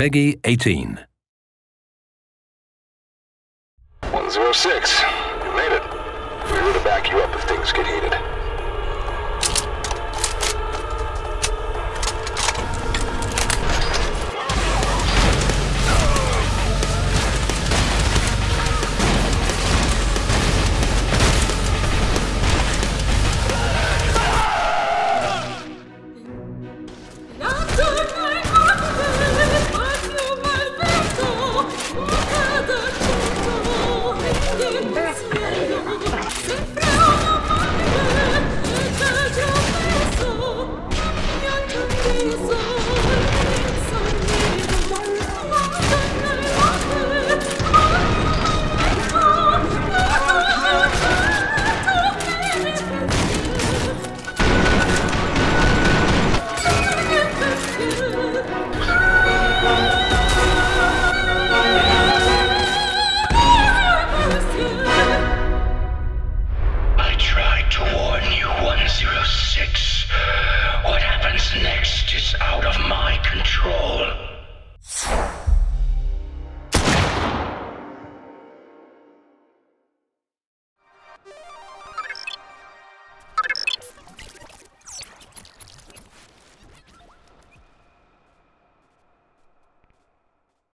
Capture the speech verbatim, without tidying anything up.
Peggy eighteen. one zero six, you made it. We're here to back you up if things get heated. What happens next is out of my control.